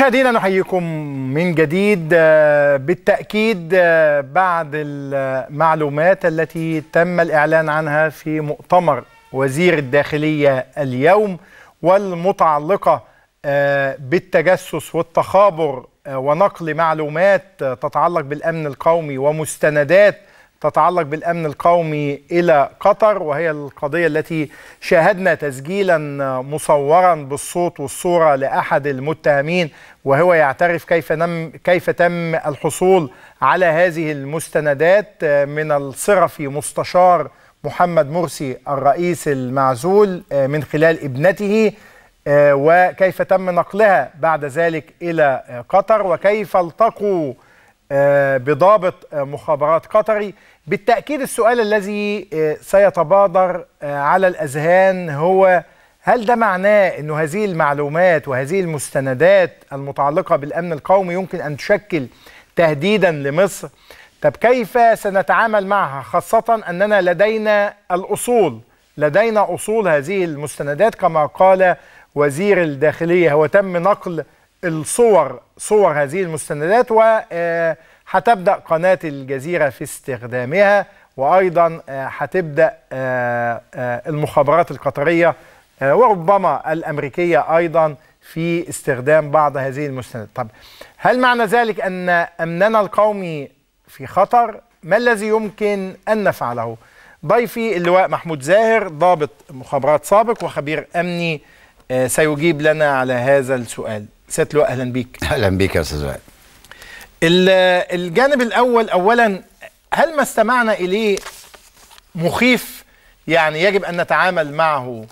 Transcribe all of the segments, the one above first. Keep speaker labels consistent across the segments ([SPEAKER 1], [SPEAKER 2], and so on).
[SPEAKER 1] مشاهدينا نحييكم من جديد. بالتأكيد بعد المعلومات التي تم الإعلان عنها في مؤتمر وزير الداخلية اليوم والمتعلقة بالتجسس والتخابر ونقل معلومات تتعلق بالأمن القومي ومستندات تتعلق بالأمن القومي إلى قطر، وهي القضية التي شاهدنا تسجيلا مصورا بالصوت والصورة لأحد المتهمين وهو يعترف كيف تم الحصول على هذه المستندات من الصرفي مستشار محمد مرسي الرئيس المعزول من خلال ابنته، وكيف تم نقلها بعد ذلك إلى قطر، وكيف التقوا بضابط مخابرات قطري. بالتأكيد السؤال الذي سيتبادر على الأذهان هو: هل ده معناه أن هذه المعلومات وهذه المستندات المتعلقة بالأمن القومي يمكن أن تشكل تهديدا لمصر؟ طب كيف سنتعامل معها، خاصة أننا لدينا أصول هذه المستندات كما قال وزير الداخلية، هو تم نقل صور هذه المستندات وهتبدأ قناة الجزيرة في استخدامها، وأيضا هتبدأ المخابرات القطرية وربما الأمريكية أيضا في استخدام بعض هذه المستندات. طب هل معنى ذلك أن أمننا القومي في خطر؟ ما الذي يمكن أن نفعله؟ ضيفي اللواء محمود زاهر، ضابط مخابرات سابق وخبير أمني، سيجيب لنا على هذا السؤال. سيادة اللواء أهلا بيك.
[SPEAKER 2] أهلا بيك يا أستاذ وائل.
[SPEAKER 1] الجانب الأول، أولا هل ما استمعنا إليه مخيف، يعني يجب أن نتعامل معه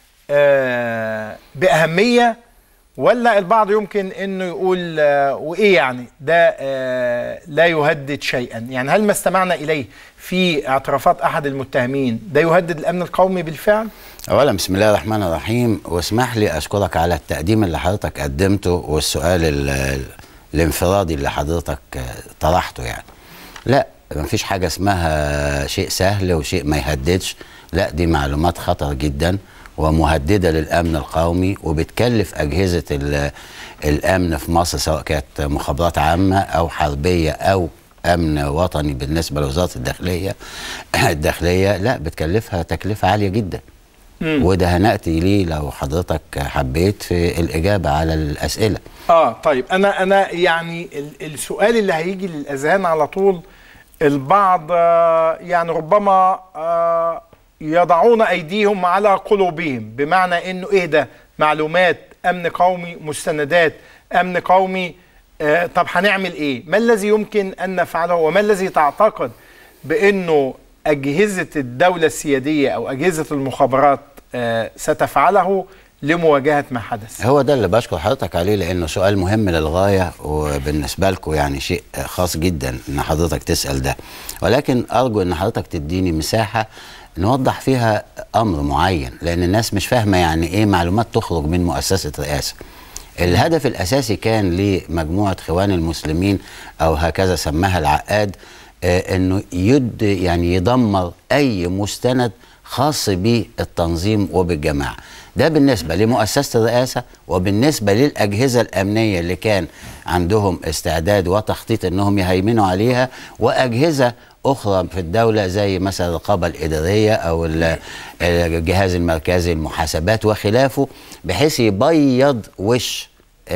[SPEAKER 1] بأهمية، ولا البعض يمكن أنه يقول وإيه يعني ده لا يهدد شيئا؟ يعني هل ما استمعنا إليه في اعترافات أحد المتهمين ده يهدد الأمن القومي بالفعل؟
[SPEAKER 2] أولا بسم الله الرحمن الرحيم، واسمح لي أشكرك على التقديم اللي حضرتك قدمته والسؤال الانفرادي اللي حضرتك طرحته. يعني لا، مفيش حاجة اسمها شيء سهل وشيء ما يهددش، لا، دي معلومات خطر جدا ومهددة للأمن القومي، وبتكلف أجهزة الأمن في مصر سواء كانت مخابرات عامة أو حربية أو أمن وطني بالنسبة لوزارة الداخلية لا، بتكلفها تكلفة عالية جدا. وده هنأتي ليه لو حضرتك حبيت في الإجابة على الأسئلة.
[SPEAKER 1] طيب أنا يعني السؤال اللي هيجي للأذهان على طول، البعض يعني ربما يضعون أيديهم على قلوبهم، بمعنى إنه إيه ده؟ معلومات أمن قومي، مستندات أمن قومي، طب هنعمل إيه؟ ما الذي يمكن أن نفعله؟ وما الذي تعتقد بأنه أجهزة الدولة السيادية أو أجهزة المخابرات ستفعله لمواجهة ما حدث؟
[SPEAKER 2] هو ده اللي بشكر حضرتك عليه، لأنه سؤال مهم للغاية، وبالنسبة لكم يعني شيء خاص جدا إن حضرتك تسأل ده، ولكن أرجو إن حضرتك تديني مساحة نوضح فيها أمر معين، لأن الناس مش فاهمة يعني إيه معلومات تخرج من مؤسسة رئاسة. الهدف الأساسي كان لمجموعة خوان المسلمين أو هكذا سماها العقاد، إنه يعني يدمر أي مستند خاص بالتنظيم وبالجماعة. ده بالنسبة لمؤسسة الرئاسة، وبالنسبة للأجهزة الأمنية اللي كان عندهم استعداد وتخطيط أنهم يهيمنوا عليها، وأجهزة أخرى في الدولة زي مثلا الرقابة الإدارية أو الجهاز المركزي المحاسبات وخلافه، بحيث يبيض وش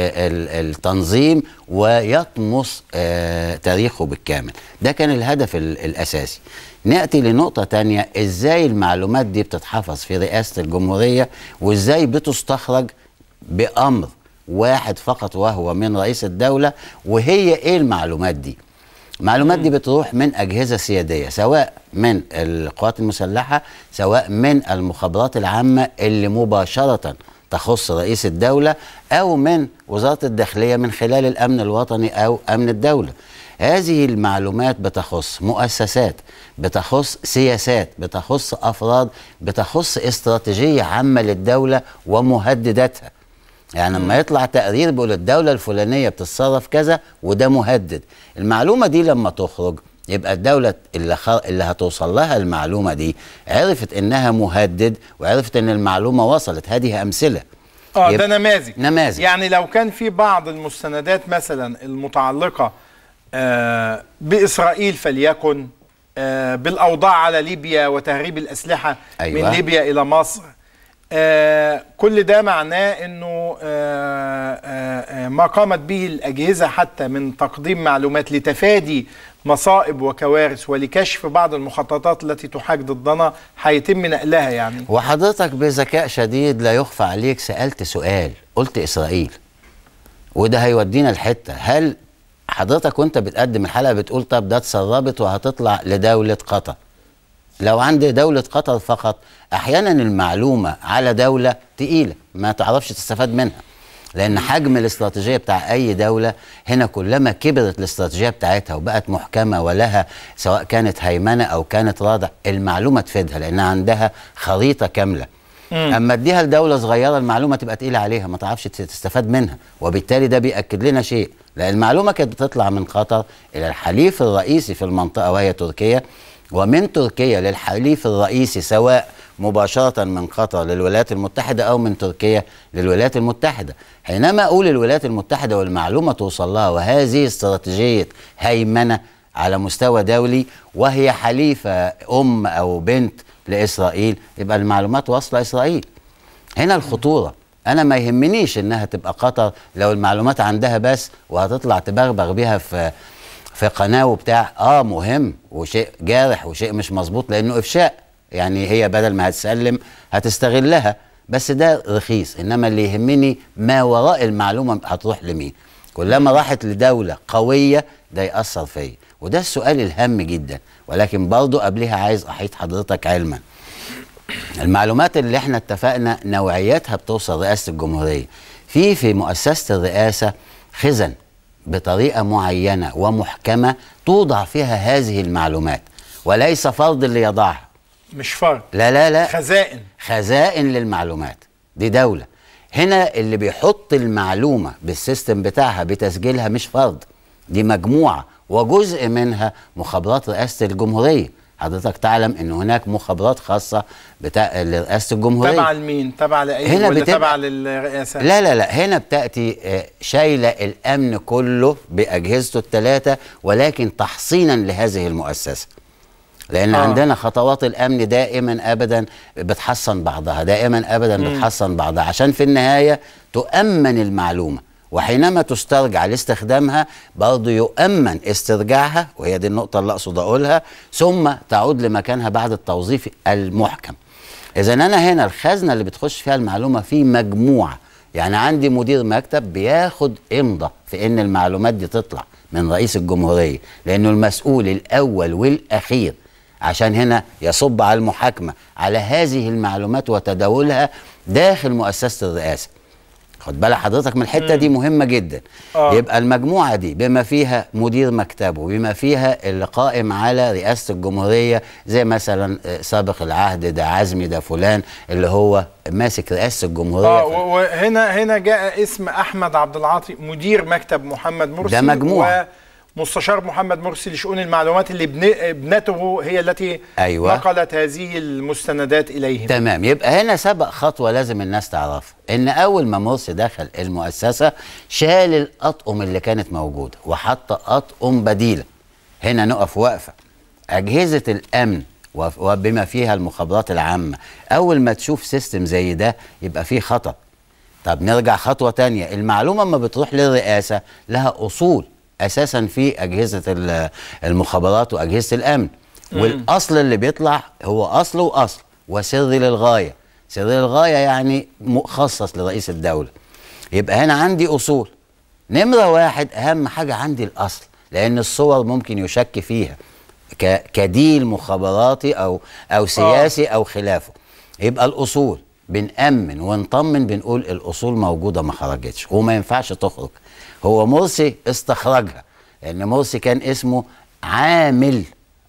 [SPEAKER 2] التنظيم ويطمس تاريخه بالكامل. ده كان الهدف الأساسي. نأتي لنقطة تانية، إزاي المعلومات دي بتتحفظ في رئاسة الجمهورية، وإزاي بتستخرج بأمر واحد فقط وهو من رئيس الدولة. وهي إيه المعلومات دي؟ المعلومات دي بتروح من أجهزة سيادية، سواء من القوات المسلحة، سواء من المخابرات العامة اللي مباشرة تخص رئيس الدولة، أو من وزارة الداخلية من خلال الأمن الوطني أو أمن الدولة. هذه المعلومات بتخص مؤسسات، بتخص سياسات، بتخص أفراد، بتخص استراتيجية عامة للدولة ومهدداتها. يعني لما يطلع تقرير بيقول الدولة الفلانية بتتصرف كذا وده مهدد، المعلومة دي لما تخرج يبقى الدولة اللي هتوصل لها المعلومة دي عرفت إنها مهدد، وعرفت إن المعلومة وصلت. هذه أمثلة.
[SPEAKER 1] ده
[SPEAKER 2] نماذج.
[SPEAKER 1] يعني لو كان في بعض المستندات مثلا المتعلقة بإسرائيل فليكن بالأوضاع على ليبيا وتهريب الأسلحة من ليبيا إلى مصر، كل ده معناه أنه ما قامت به الأجهزة حتى من تقديم معلومات لتفادي مصائب وكوارث ولكشف بعض المخططات التي تحاك ضدنا هيتم نقلها يعني.
[SPEAKER 2] وحضرتك بذكاء شديد لا يخفى عليك سألت سؤال، قلت إسرائيل، وده هيودينا الحتة. هل حضرتك وانت بتقدم الحلقة بتقول طب ده اتسربت وهتطلع لدولة قطر؟ لو عند دولة قطر فقط أحيانا المعلومة على دولة تقيلة ما تعرفش تستفاد منها، لأن حجم الاستراتيجية بتاع أي دولة هنا كلما كبرت الاستراتيجية بتاعتها وبقت محكمة ولها سواء كانت هيمنة أو كانت رادع، المعلومة تفيدها لأنها عندها خريطة كاملة. أما اديها لدولة صغيرة المعلومة تبقى تقيلة عليها ما تعرفش تستفاد منها، وبالتالي ده بيأكد لنا شيء، لأن المعلومة كانت بتطلع من قطر إلى الحليف الرئيسي في المنطقة وهي تركيا، ومن تركيا للحليف الرئيسي سواء مباشرة من قطر للولايات المتحدة أو من تركيا للولايات المتحدة. حينما أقول الولايات المتحدة والمعلومة توصل لها، وهذه استراتيجية هيمنة على مستوى دولي وهي حليفة أم أو بنت لإسرائيل، يبقى المعلومات واصلة إسرائيل. هنا الخطورة. أنا ما يهمنيش إنها تبقى قطر لو المعلومات عندها بس وهتطلع تبغبغ بيها في قناة وبتاع، مهم وشيء جارح وشيء مش مظبوط لأنه إفشاء، يعني هي بدل ما هتسلم هتستغلها، بس ده رخيص. إنما اللي يهمني ما وراء المعلومة هتروح لمين. كلما راحت لدولة قوية ده يأثر فيا، وده السؤال الهام جدا. ولكن برضو قبلها عايز أحيط حضرتك علما، المعلومات اللي احنا اتفقنا نوعياتها بتوصل رئاسة الجمهورية في مؤسسة الرئاسة خزن بطريقة معينة ومحكمة توضع فيها هذه المعلومات، وليس فرد اللي يضعها.
[SPEAKER 1] مش فرد،
[SPEAKER 2] لا خزائن للمعلومات. دي دولة. هنا اللي بيحط المعلومة بالسيستم بتاعها بتسجيلها مش فرد، دي مجموعة، وجزء منها مخابرات رئاسة الجمهورية. حضرتك تعلم ان هناك مخابرات خاصة لرئاسة الجمهورية.
[SPEAKER 1] تبع لمين؟ تبع لأي ولا تبع للرئاسة؟
[SPEAKER 2] لا هنا بتأتي شايلة الأمن كله بأجهزته الثلاثة، ولكن تحصينا لهذه المؤسسة، لأن عندنا خطوات الأمن دائما أبدا بتحصن بعضها، دائما أبدا بتحصن بعضها، عشان في النهاية تؤمن المعلومة، وحينما تسترجع لاستخدامها برضه يؤمن استرجاعها، وهي دي النقطة اللي أقصد أقولها، ثم تعود لمكانها بعد التوظيف المحكم. إذا أنا هنا الخزنة اللي بتخش فيها المعلومة في مجموعة، يعني عندي مدير مكتب بياخد إمضة في إن المعلومات دي تطلع من رئيس الجمهورية، لأنه المسؤول الأول والأخير عشان هنا يصب على المحاكمة على هذه المعلومات وتداولها داخل مؤسسة الرئاسة. خد بالك حضرتك من الحته دي مهمه جدا. يبقى المجموعه دي بما فيها مدير مكتبه، بما فيها اللي قائم على رئاسه الجمهوريه، زي مثلا سابق العهد ده عزمي ده فلان اللي هو ماسك رئاسه الجمهوريه.
[SPEAKER 1] وهنا جاء اسم احمد عبد العاطي مدير مكتب محمد مرسي،
[SPEAKER 2] ده مجموعه،
[SPEAKER 1] مستشار محمد مرسي لشؤون المعلومات اللي ابنته هي التي نقلت هذه المستندات إليهم.
[SPEAKER 2] تمام. يبقى هنا سبق خطوة لازم الناس تعرفها، إن أول ما مرسي دخل المؤسسة شال الأطقم اللي كانت موجودة وحط أطقم بديلة. هنا نقف وقفة. أجهزة الأمن وبما فيها المخابرات العامة أول ما تشوف سيستم زي ده يبقى فيه خطأ. طب نرجع خطوة تانية، المعلومة ما بتروح للرئاسة لها أصول اساسا في اجهزه المخابرات واجهزه الامن، والاصل اللي بيطلع هو اصل واصل وسري للغايه. سري للغايه يعني مخصص لرئيس الدوله. يبقى هنا عندي اصول. نمره واحد اهم حاجه عندي الاصل، لان الصور ممكن يشك فيها كديل مخابراتي او سياسي او خلافه. يبقى الاصول بنأمن ونطمن، بنقول الاصول موجوده ما خرجتش وما ينفعش تخرج. هو مرسي استخرجها لأن مرسي كان اسمه عامل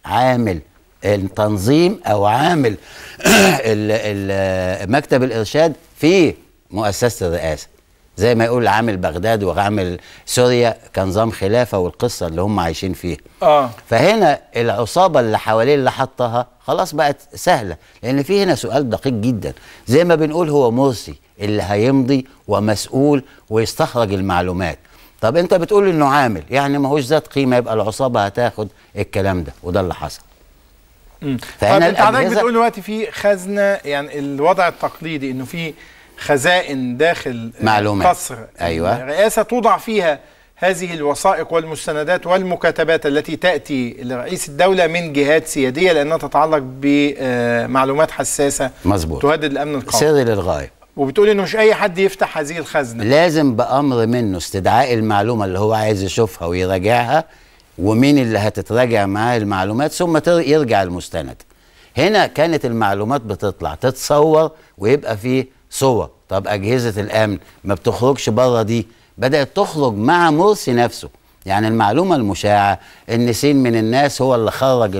[SPEAKER 2] التنظيم أو عامل مكتب الإرشاد في مؤسسة الرئاسة، زي ما يقول عامل بغداد وعامل سوريا كان نظام خلافه والقصه اللي هم عايشين فيها. فهنا العصابه اللي حواليه اللي حطها خلاص بقت سهله، لان في هنا سؤال دقيق جدا. زي ما بنقول هو مرسي اللي هيمضي ومسؤول ويستخرج المعلومات. طب انت بتقول انه عامل، يعني ما هوش ذات قيمه، يبقى العصابه هتاخد الكلام ده، وده اللي حصل.
[SPEAKER 1] فهنا انت حضرتك بتقول دلوقتي في خزنه، يعني الوضع التقليدي انه في خزائن داخل
[SPEAKER 2] معلومات.
[SPEAKER 1] قصر الرئاسه توضع فيها هذه الوثائق والمستندات والمكاتبات التي تاتي لرئيس الدوله من جهات سياديه لانها تتعلق بمعلومات حساسه
[SPEAKER 2] مظبوط
[SPEAKER 1] تهدد الامن القومي.
[SPEAKER 2] سري للغايه.
[SPEAKER 1] وبتقول انه مش اي حد يفتح هذه الخزنه،
[SPEAKER 2] لازم بامر منه استدعاء المعلومه اللي هو عايز يشوفها ويراجعها، ومين اللي هتتراجع معاه المعلومات، ثم يرجع المستند. هنا كانت المعلومات بتطلع تتصور ويبقى فيه صور. طب اجهزه الامن ما بتخرجش بره دي، بدات تخرج مع مرسي نفسه. يعني المعلومه المشاعه ان سين من الناس هو اللي خرج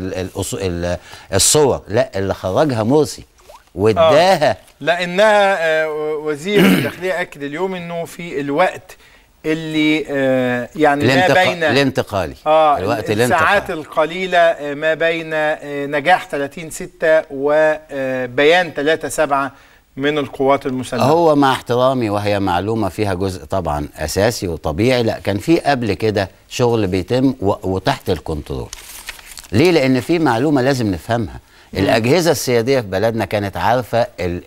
[SPEAKER 2] الصور، لا، اللي خرجها مرسي واداها.
[SPEAKER 1] لانها وزير الداخليه اكد اليوم انه في الوقت اللي يعني ما بين
[SPEAKER 2] الانتقالي
[SPEAKER 1] الوقت الساعات القليله ما بين نجاح 30/6 وبيان 3/7 من القوات المسلحه.
[SPEAKER 2] هو مع احترامي وهي معلومه فيها جزء طبعا اساسي وطبيعي، لا كان في قبل كده شغل بيتم وتحت الكنترول. ليه؟ لان في معلومه لازم نفهمها. الاجهزه السياديه في بلدنا كانت عارفه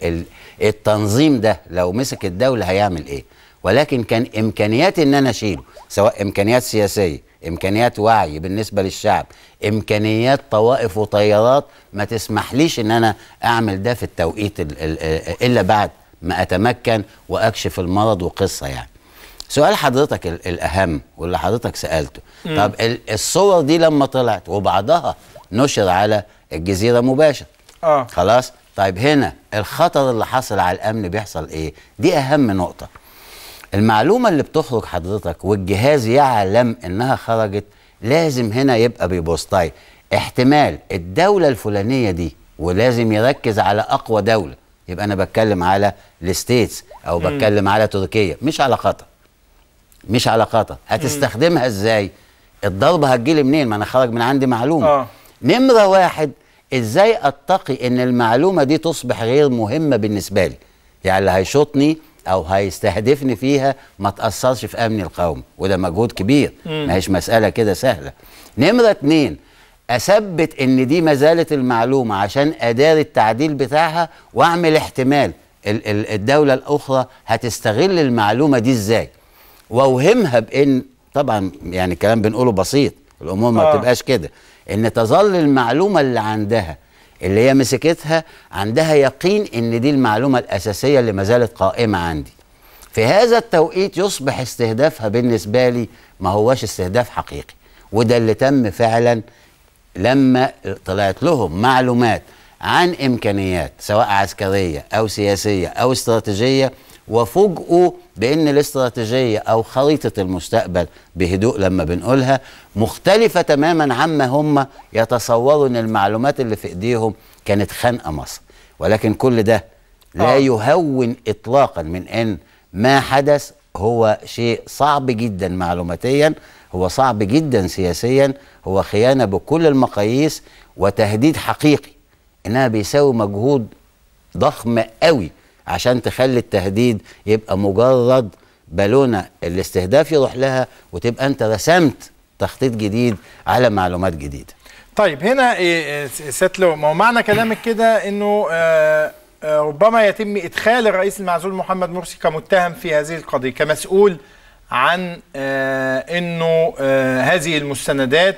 [SPEAKER 2] التنظيم ده لو مسك الدوله هيعمل ايه، ولكن كان امكانياتي ان انا اشيله، سواء امكانيات سياسيه، امكانيات وعي بالنسبه للشعب، امكانيات طوائف وطيارات ما تسمحليش ان انا اعمل ده في التوقيت الا بعد ما اتمكن واكشف المرض وقصه. يعني سؤال حضرتك الاهم واللي حضرتك سالته، طب الصور دي لما طلعت وبعضها نشر على الجزيره مباشر خلاص، طيب هنا الخطر اللي حصل على الامن بيحصل ايه؟ دي اهم نقطه. المعلومه اللي بتخرج حضرتك والجهاز يعلم انها خرجت، لازم هنا يبقى بيبص طيب احتمال الدوله الفلانيه دي، ولازم يركز على اقوى دوله، يبقى انا بتكلم على الستيتس او بتكلم على تركيا، مش على قطر. مش على قطر. هتستخدمها ازاي؟ الضربه هتجيلي منين؟ ما انا خرج من عندي معلومه. نمره واحد، ازاي اتقي ان المعلومه دي تصبح غير مهمه بالنسبه لي؟ يعني اللي هيشوطني او هيستهدفني فيها ما تاثرش في امني القومي، وده مجهود كبير، ما هيش مساله كده سهله. نمره اتنين، اثبت ان دي ما زالت المعلومه عشان اداري التعديل بتاعها، واعمل احتمال الدوله الاخرى هتستغل المعلومه دي ازاي، واوهمها بان طبعا يعني كلام بنقوله بسيط، الامور ما بتبقاش كده، ان تظل المعلومه اللي عندها اللي هي مسكتها عندها يقين ان دي المعلومه الاساسيه اللي ما زالت قائمه عندي. في هذا التوقيت يصبح استهدافها بالنسبه لي ما هوش استهداف حقيقي، وده اللي تم فعلا لما طلعت لهم معلومات عن امكانيات سواء عسكريه او سياسيه او استراتيجيه، وفوجئوا بان الاستراتيجيه او خريطه المستقبل بهدوء لما بنقولها مختلفه تماما عما هم يتصوروا ان المعلومات اللي في ايديهم كانت خانقه مصر. ولكن كل ده لا يهون اطلاقا من ان ما حدث هو شيء صعب جدا معلوماتيا، هو صعب جدا سياسيا، هو خيانه بكل المقاييس وتهديد حقيقي، انها بيساوي مجهود ضخم قوي عشان تخلي التهديد يبقى مجرد بالونه الاستهداف يروح لها، وتبقى انت رسمت تخطيط جديد على معلومات جديده.
[SPEAKER 1] طيب هنا ستلو، ما هو معنى كلامك كده انه ربما يتم ادخال الرئيس المعزول محمد مرسي كمتهم في هذه القضيه، كمسؤول عن انه هذه المستندات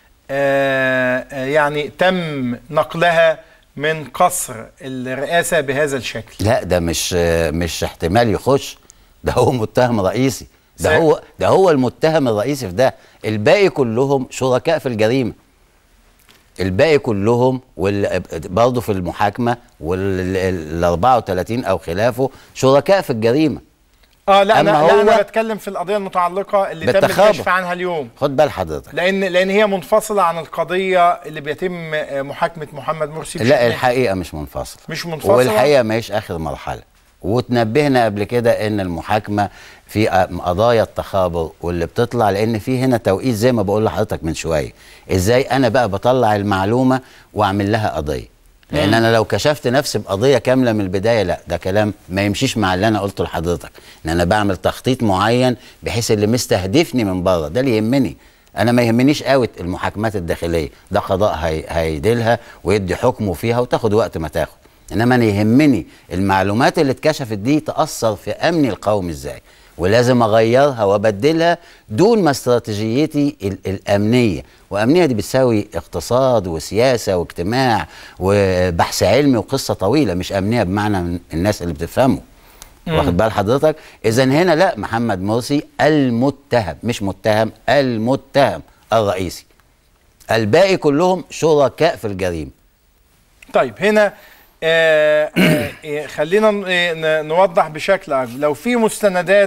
[SPEAKER 1] يعني تم نقلها من قصر الرئاسة بهذا الشكل.
[SPEAKER 2] لا ده مش احتمال يخش، ده هو متهم رئيسي، ده هو المتهم الرئيسي في ده. الباقي كلهم شركاء في الجريمة، الباقي كلهم برضه في المحاكمة وال 34 أو خلافه شركاء في الجريمة.
[SPEAKER 1] لا انا بتكلم في القضيه المتعلقه اللي تم الكشف عنها اليوم.
[SPEAKER 2] خد بال حضرتك،
[SPEAKER 1] لان هي منفصله عن القضيه اللي بيتم محاكمه محمد مرسي.
[SPEAKER 2] لا الحقيقه مش منفصله،
[SPEAKER 1] مش منفصله،
[SPEAKER 2] والحقيقه ما هيش اخر مرحله. وتنبهنا قبل كده ان المحاكمه في قضايا التخابر واللي بتطلع، لان في هنا توقيت زي ما بقول لحضرتك من شويه، ازاي انا بقى بطلع المعلومه واعمل لها قضيه. لان انا لو كشفت نفسي بقضيه كامله من البدايه، لا ده كلام ما يمشيش مع اللي انا قلته لحضرتك، ان انا بعمل تخطيط معين بحيث اللي مستهدفني من بره ده اللي يهمني. انا ما يهمنيش قوي المحاكمات الداخليه، ده قضاء هيديلها ويدي حكمه فيها وتاخد وقت ما تاخد، انما انا يهمني المعلومات اللي اتكشفت دي تاثر في امني القومي ازاي، ولازم اغيرها وابدلها دون ما استراتيجيتي الامنيه، وامنيه دي بتساوي اقتصاد وسياسه واجتماع وبحث علمي وقصه طويله، مش امنيه بمعنى الناس اللي بتفهمه. واخد بال حضرتك؟ اذا هنا لا، محمد مرسي المتهم، مش متهم، المتهم الرئيسي، الباقي كلهم شركاء في الجريمه.
[SPEAKER 1] طيب هنا خلينا نوضح بشكل أكبر. لو في مستندات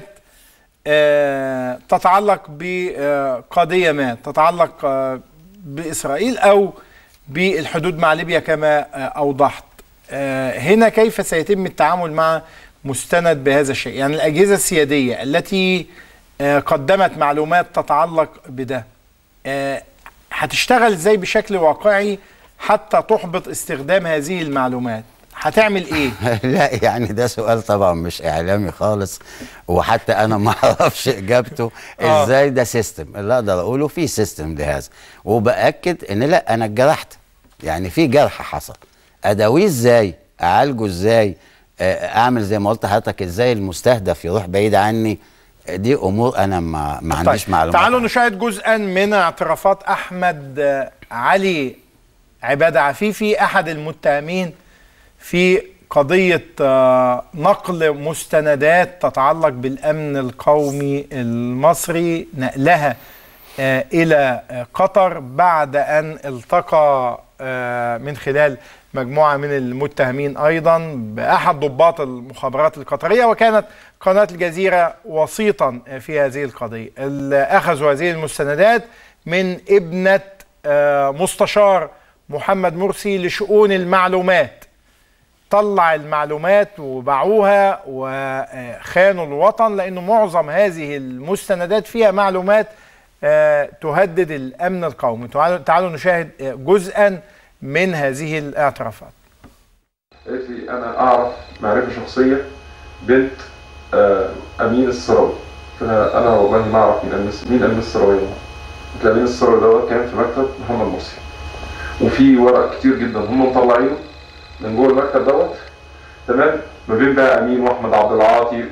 [SPEAKER 1] تتعلق بقضية ما تتعلق بإسرائيل أو بالحدود مع ليبيا كما أوضحت، هنا كيف سيتم التعامل مع مستند بهذا الشيء؟ يعني الأجهزة السيادية التي قدمت معلومات تتعلق بده هتشتغل ازاي بشكل واقعي حتى تحبط استخدام هذه المعلومات؟ هتعمل ايه؟
[SPEAKER 2] لا يعني ده سؤال طبعا مش اعلامي خالص، وحتى انا ما اعرفش اجابته ازاي. ده سيستم اللي اقدر اقوله، في سيستم لهذا، وباكد ان لا انا اتجرحت، يعني في جرح حصل، اداويه ازاي، اعالجه ازاي، اعمل زي ما قلت لحضرتك ازاي المستهدف يروح بعيد عني، دي امور انا ما عنديش معلومات.
[SPEAKER 1] تعالوا نشاهد جزءا من اعترافات احمد علي عبادة عفيفي، احد المتهمين في قضية نقل مستندات تتعلق بالامن القومي المصري، نقلها الى قطر بعد ان التقى من خلال مجموعة من المتهمين أيضا بأحد ضباط المخابرات القطرية، وكانت قناة الجزيرة وسيطا في هذه القضية. أخذوا هذه المستندات من ابنة مستشار محمد مرسي لشؤون المعلومات، طلع المعلومات وباعوها وخانوا الوطن، لأنه معظم هذه المستندات فيها معلومات تهدد الأمن القومي. تعالوا نشاهد جزءا من هذه الاعترافات.
[SPEAKER 3] قالت لي انا اعرف معرفه شخصيه بنت امين السراوي. فانا والله ما اعرف مين امين السراوي. امين السراوي دوت كان في مكتب محمد مرسي، وفي ورق كتير جدا هم مطلعينه من جوه المكتب دوت، تمام، ما بين بقى امين واحمد عبد العاطي.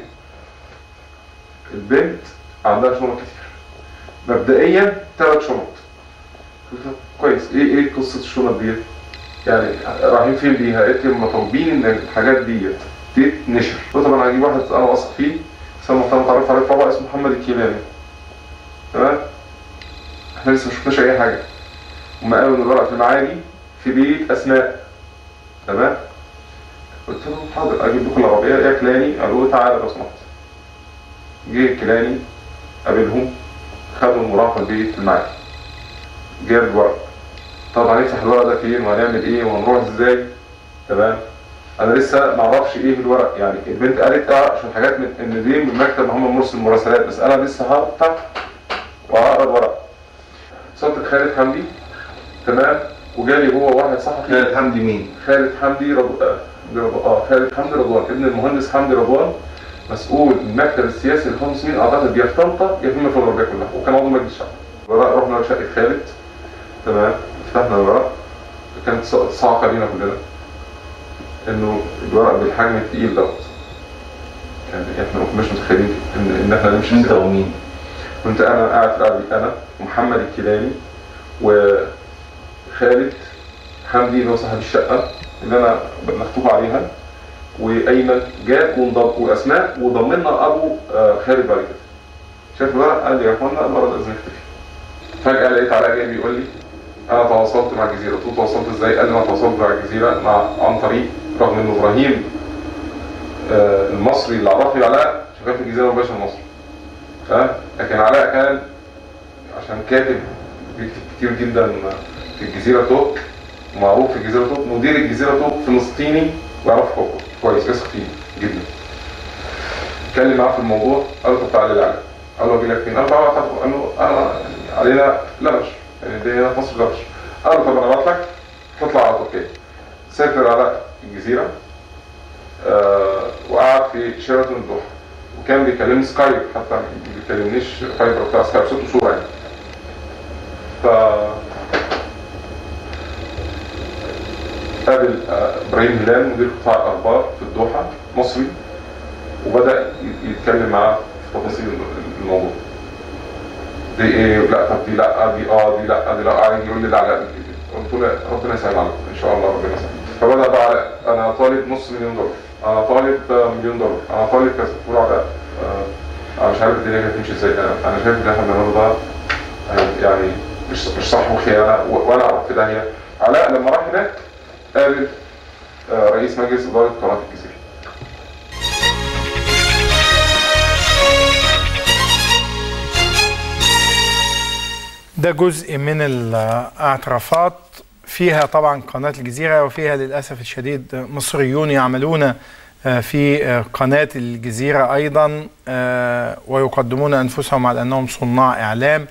[SPEAKER 3] البنت عندها شنط كتير، مبدئيا 3 شنط. كويس، ايه قصه الشنط ديت؟ يعني رايحين فين بيها؟ قالت لي هم طالبين ان الحاجات ديت تتنشر. قلت طبعا هجيب واحد انا واثق فيه، انسان محترم اتعرف عليه طبعا، اسمه محمد الكيلاني، تمام؟ احنا لسه ما شفناش اي حاجه. هم قالوا ان الورق في المعادي في بيت اسماء، تمام؟ قلت لهم حاضر اجيب لكم العربيه. يا كيلاني، قالوا تعالى لو سمحت. جه كيلاني قابلهم، خدوا المرافق البيت في المعادي، جاب الورق. طب هنفتح الورق ده فين وهنعمل ايه وهنروح ازاي؟ تمام؟ انا لسه ما اعرفش ايه في الورق، يعني البنت قالت عشان حاجات من ان دي من مكتب محمد مرسي المراسلات، بس انا لسه هفتح وهقرا الورق. صوت خالد حمدي، تمام؟ وجالي هو واحد صحفي.
[SPEAKER 4] خالد حمدي مين؟
[SPEAKER 3] خالد حمدي خالد حمدي رضوان، ابن المهندس حمدي رضوان، مسؤول المكتب السياسي للإخوان المسلمين، اعتقد يا في طنطا يا في المنطقه الغربيه كلها، وكان عضو مجلس الشعب. الورق رحنا لشقه خالد، تمام؟ فتحنا الورق، كانت صعقه لينا كلنا انه الورق بالحجم الثقيل دوت. يعني احنا ما كناش متخيلين ان احنا نمشي.
[SPEAKER 4] انت ومين؟
[SPEAKER 3] كنت انا قاعد في القعده دي، انا ومحمد الكيلاني وخالد حمدي اللي هو صاحب الشقه اللي انا مكتوب عليها، وايمن جاب وانضم، واسماء، وضمنا ابو خالد بعد كده. شاف الورق قال لي يا اخوانا المره لازم نختفي. فجاه لقيت علاء جاي بيقول لي انا تواصلت مع الجزيره. قلت له تواصلت ازاي؟ قال لي انا تواصلت مع الجزيره عن طريق، رغم ان ابراهيم المصري اللي عرفني علاء شغال في الجزيره مباشر مصر، لكن علاء كان عشان كاتب كتير جدا في الجزيره توك، ومعروف في الجزيره توك، مدير الجزيره توك فلسطيني ويعرف كويس، يثق فيه جدا. اتكلم معاه في الموضوع، قال له طب تعالى لي على، قال له اجي لك فين؟ قال له تعالى، قال له انا علينا لبش، يعني الدنيا في مصر لبش. قال له طب انا ابعت لك تطلع على تركيا. سافر على الجزيره وقعد في شيراتون الدوحه، وكان بيكلمني سكايب، حتى ما بيكلمنيش فايبر بتاع سكايب، صوت وصوره يعني. ف قابل ابراهيم هلال مدير قطاع الاخبار في الدوحه، مصري، وبدا يتكلم معاه في تفاصيل الموضوع. دي ايه؟ لا طب دي لا، دي دي لا، دي لا، قاعد يقول لي لا. قلت له ربنا يسهل عليكم ان شاء الله، ربنا يسهل. فبدا بقى انا طالب $500,000، انا طالب $1,000,000، انا طالب كذا. قلت له انا مش عارف الدنيا هتمشي ازاي. انا شايف ان احنا بنعمله ده يعني مش صح وخيانه، وانا اروح في داهيه. علاء لما راح هناك قابل رئيس مجلس اداره قناه الجزيره.
[SPEAKER 1] ده جزء من الاعترافات فيها طبعا قناة الجزيرة، وفيها للأسف الشديد مصريون يعملون في قناة الجزيرة أيضا ويقدمون أنفسهم على أنهم صناع إعلام.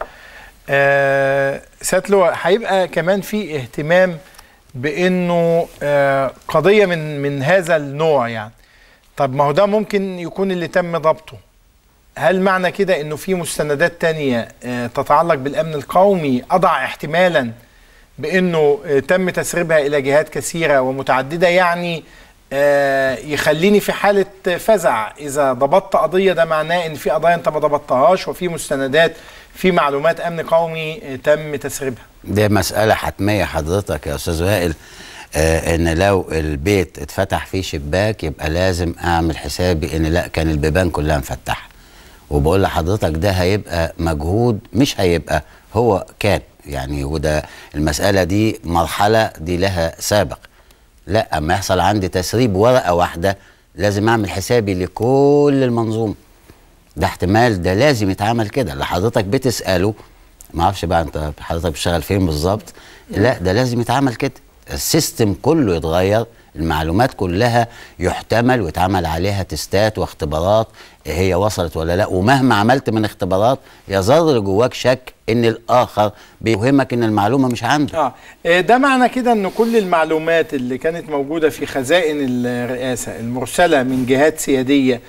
[SPEAKER 1] سيادة اللواء، هيبقى كمان في اهتمام بأنه قضية من هذا النوع يعني. طب ما هو ده ممكن يكون اللي تم ضبطه. هل معنى كده انه في مستندات تانية تتعلق بالامن القومي اضع احتمالا بانه تم تسريبها الى جهات كثيرة ومتعددة، يعني يخليني في حالة فزع اذا ضبطت قضية؟ ده معناه ان في قضايا انت ما ضبطتهاش وفي مستندات، في معلومات امن قومي تم تسريبها.
[SPEAKER 2] دي مسألة حتمية حضرتك يا استاذ وائل، ان لو البيت اتفتح فيه شباك يبقى لازم اعمل حسابي ان لا، كان البيبان كلها مفتحة. وبقول لحضرتك ده هيبقى مجهود، مش هيبقى، هو كان يعني، وده المسألة دي مرحلة دي لها سابق. لا، اما يحصل عندي تسريب ورقة واحدة لازم اعمل حسابي لكل المنظومة. ده احتمال، ده لازم يتعمل كده. اللي حضرتك بتسأله، ما اعرفش بقى انت حضرتك بتشتغل فين بالظبط، لا ده لازم يتعمل كده. السيستم كله يتغير، المعلومات كلها يحتمل ويتعمل عليها تستات واختبارات هي وصلت ولا لا. ومهما عملت من اختبارات يظل جواك شك ان الاخر بيوهمك ان المعلومه مش عنده.
[SPEAKER 1] ده معنى كده ان كل المعلومات اللي كانت موجوده في خزائن الرئاسه المرسله من جهات سياديه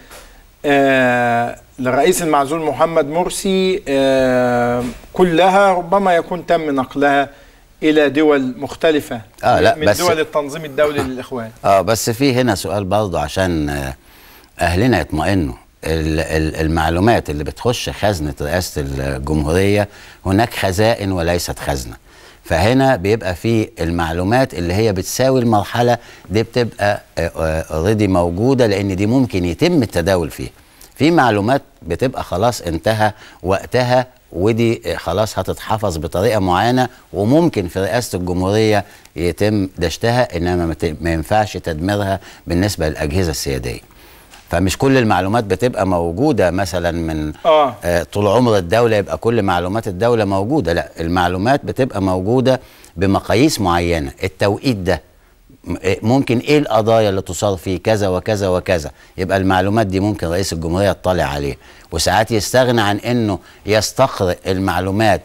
[SPEAKER 1] للرئيس المعزول محمد مرسي كلها ربما يكون تم نقلها إلى دول مختلفة
[SPEAKER 2] لا
[SPEAKER 1] من دول التنظيم الدولي للإخوان.
[SPEAKER 2] بس في هنا سؤال برضه عشان أهلنا يطمئنوا. المعلومات اللي بتخش خزنة رئاسة الجمهورية هناك خزائن وليست خزنة، فهنا بيبقى في المعلومات اللي هي بتساوي المرحلة دي بتبقى اوريدي موجودة، لأن دي ممكن يتم التداول فيها. في معلومات بتبقى خلاص انتهى وقتها، ودي خلاص هتتحفظ بطريقة معينة وممكن في رئاسة الجمهورية يتم دشتها، إنما ما ينفعش تدميرها بالنسبة للأجهزة السيادية. فمش كل المعلومات بتبقى موجودة مثلا من طول عمر الدولة يبقى كل معلومات الدولة موجودة، لا، المعلومات بتبقى موجودة بمقاييس معينة. التوقيت ده ممكن ايه القضايا اللي تصار فيه كذا وكذا وكذا، يبقى المعلومات دي ممكن رئيس الجمهورية يطلع عليها، وساعات يستغنى عن انه يستقرئ المعلومات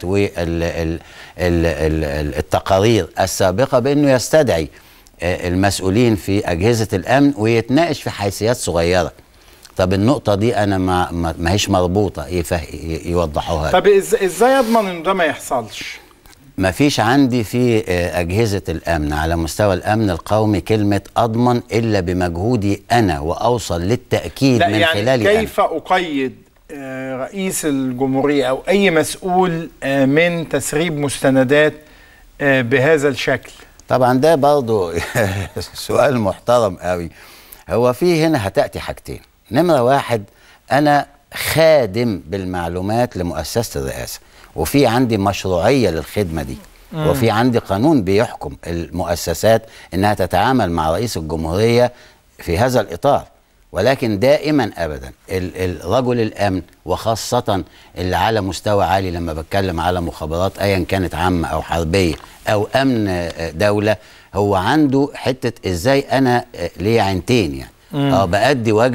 [SPEAKER 2] والتقارير السابقة بانه يستدعي المسؤولين في أجهزة الأمن ويتناقش في حيثيات صغيرة. طب النقطة دي أنا ما هيش مربوطة، يوضحوها.
[SPEAKER 1] طب إزاي أضمن إنه ده ما يحصلش؟
[SPEAKER 2] ما فيش عندي في أجهزة الأمن على مستوى الأمن القومي كلمة أضمن إلا بمجهودي أنا وأوصل للتأكيد من
[SPEAKER 1] يعني
[SPEAKER 2] خلالي
[SPEAKER 1] كيف أنا. أقيد رئيس الجمهورية أو أي مسؤول من تسريب مستندات بهذا الشكل؟
[SPEAKER 2] طبعا ده برضو سؤال محترم قوي. هو في هنا هتأتي حاجتين. نمرة واحد، أنا خادم بالمعلومات لمؤسسة الرئاسة، وفي عندي مشروعية للخدمة دي، وفي عندي قانون بيحكم المؤسسات إنها تتعامل مع رئيس الجمهورية في هذا الإطار. ولكن دائما أبدا الرجل الأمن، وخاصة اللي على مستوى عالي، لما بتكلم على مخابرات أيا كانت عامة أو حربية أو أمن دولة، هو عنده حتة إزاي أنا ليه عينتين يعني. بأدي واجبي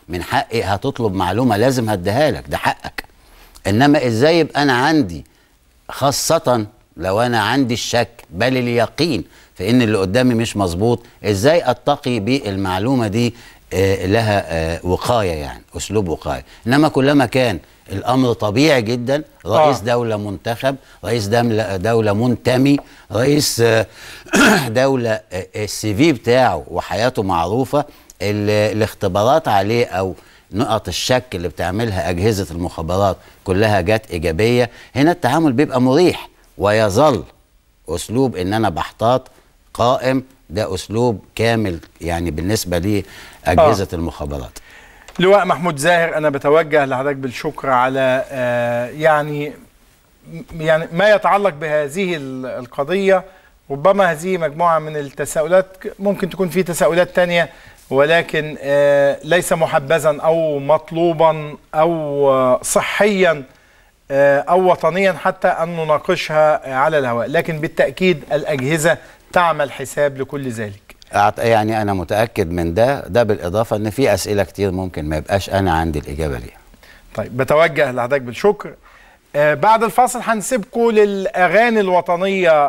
[SPEAKER 2] من حقي هتطلب معلومة لازم هديها لك، ده حقك. إنما إزاي يبقى أنا عندي، خاصة لو أنا عندي الشك بل اليقين في إن اللي قدامي مش مظبوط، إزاي أتقي بالمعلومة دي لها وقاية، يعني أسلوب وقاية. إنما كلما كان الأمر طبيعي جدا، رئيس دولة منتخب، رئيس دولة منتمي، رئيس دولة السي في بتاعه وحياته معروفة، الاختبارات عليه أو نقط الشك اللي بتعملها أجهزة المخابرات كلها جت إيجابية، هنا التعامل بيبقى مريح. ويظل أسلوب إن أنا بحتاط قائم، ده أسلوب كامل يعني بالنسبة لأجهزة المخابرات.
[SPEAKER 1] لواء محمود زاهر، أنا بتوجه لحضرتك بالشكر على يعني ما يتعلق بهذه القضية. ربما هذه مجموعة من التساؤلات، ممكن تكون في تساؤلات تانية، ولكن ليس محبذا أو مطلوبا أو صحيا أو وطنيا حتى أن نناقشها على الهواء، لكن بالتأكيد الأجهزة تعمل حساب لكل ذلك.
[SPEAKER 2] يعني أنا متأكد من ده بالإضافة أن في أسئلة كتير ممكن ما يبقاش أنا عندي الإجابة ليها.
[SPEAKER 1] طيب، بتوجه لحضرتك بالشكر. بعد الفاصل هنسيبكم للأغاني الوطنية،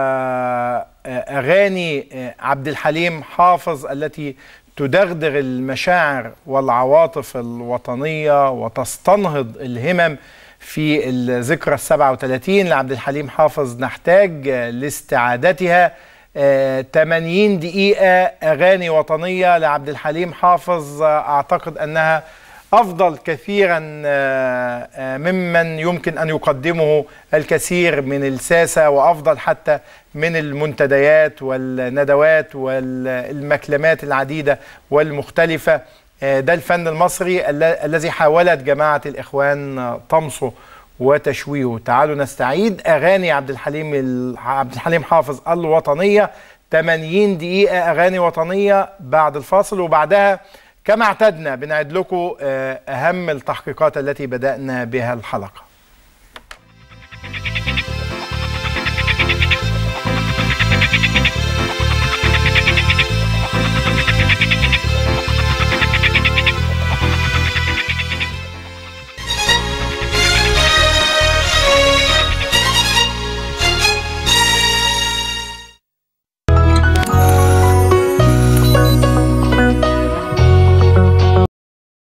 [SPEAKER 1] أغاني عبد الحليم حافظ التي تدغدغ المشاعر والعواطف الوطنية وتستنهض الهمم. في الذكرى 37 لعبد الحليم حافظ نحتاج لاستعادتها. 80 دقيقة أغاني وطنية لعبد الحليم حافظ، أعتقد أنها أفضل كثيرا ممن يمكن أن يقدمه الكثير من الساسة، وأفضل حتى من المنتديات والندوات والمكلمات العديدة والمختلفة. ده الفن المصري الذي حاولت جماعة الإخوان طمسه وتشويهه. تعالوا نستعيد أغاني عبد الحليم حافظ الوطنية. 80 دقيقة أغاني وطنية بعد الفاصل، وبعدها كما اعتدنا بنعد لكم أهم التحقيقات التي بدأنا بها الحلقة.